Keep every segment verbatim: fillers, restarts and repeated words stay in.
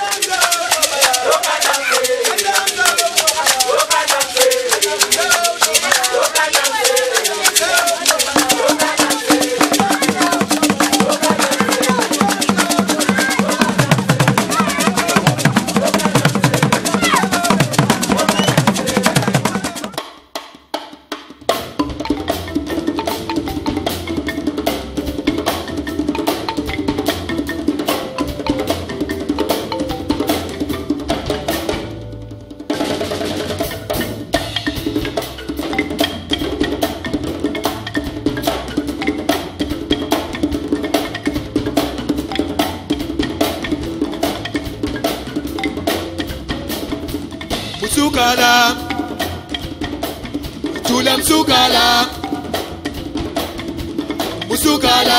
Mus'ukukhala, Tula Mus'ukukhala, Mus'ukukhala,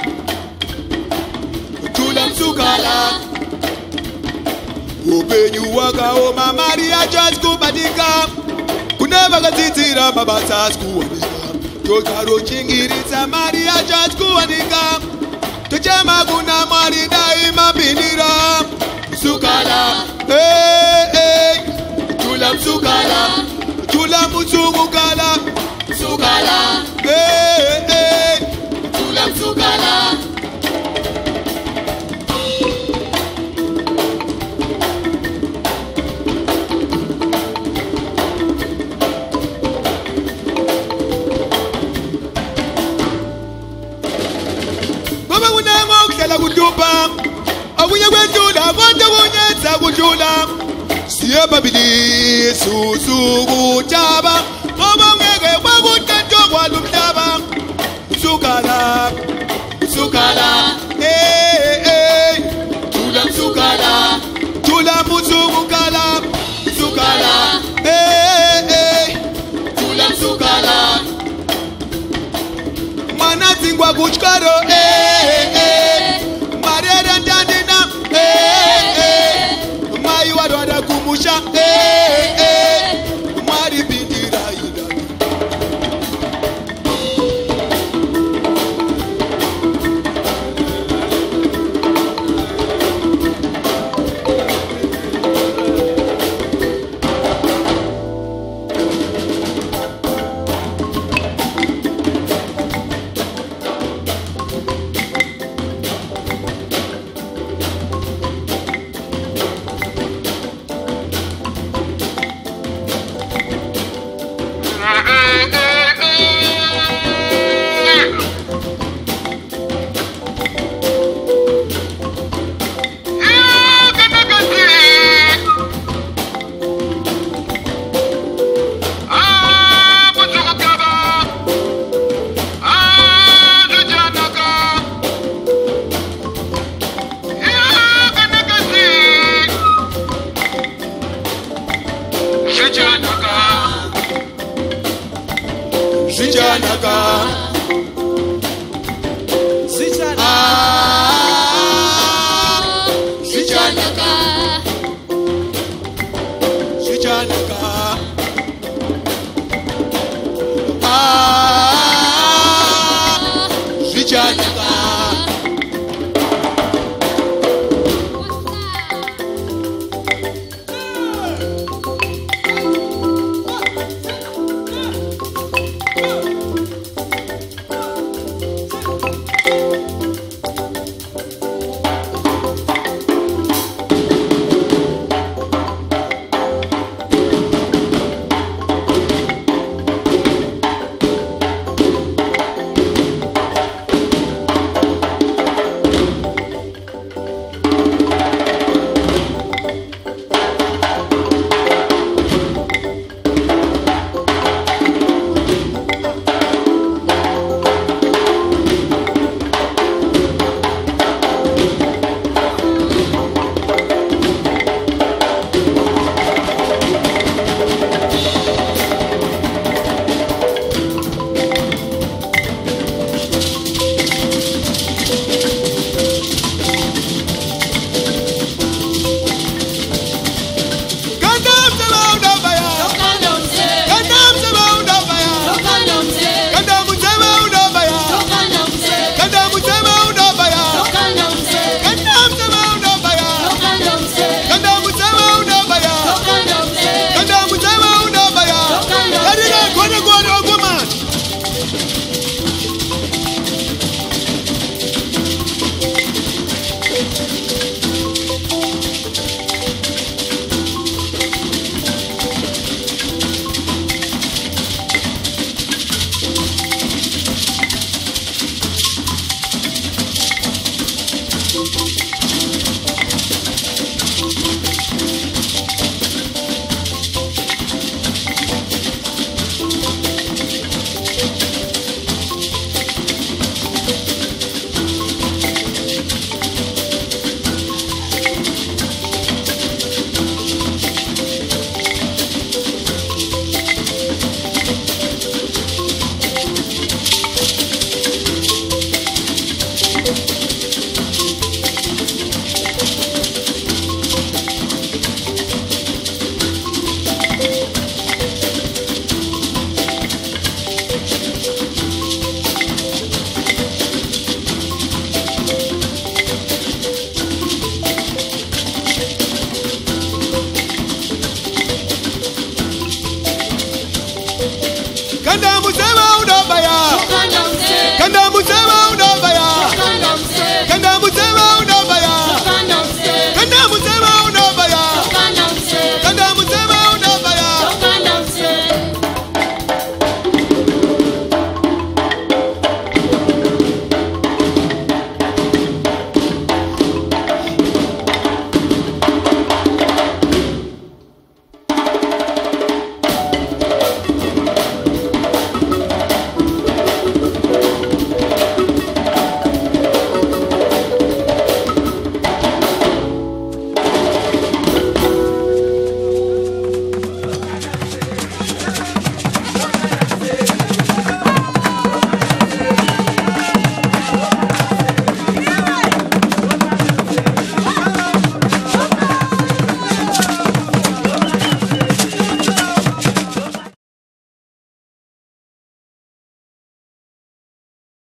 Tula Mus'ukukhala. Upenyu waka o Maria just kubadika, kuneva gatitira babasa skuwanika, tokaro chingiritsa Maria just kuwanika, tochema kuna mwari daima binira. Mus'ukukhala, hey hey. Tula Mus'ukukhala, Tula Mus'ukukhala, Mus'ukukhala, hey hey, Tula Mus'ukukhala. Baba unamo kutala kutupa, awunya kwetula, bonda wunyetsa kujula. Siya babili susukutaba, obongeke wakutanto kwalumhlaba. Mus'ukukhala, Mus'ukukhala, hey hey, Tula Mus'ukukhala, Tula Mus'ukukhala, Mus'ukukhala, hey hey, Tula Mus'ukukhala. Mana tingwa kuchkaro, hey hey, marera ndandina, hey hey. Mai wadwada kumusha, eh eh, mari bindira ida. Zijanaka, Zijanaka, ah, Zijanaka.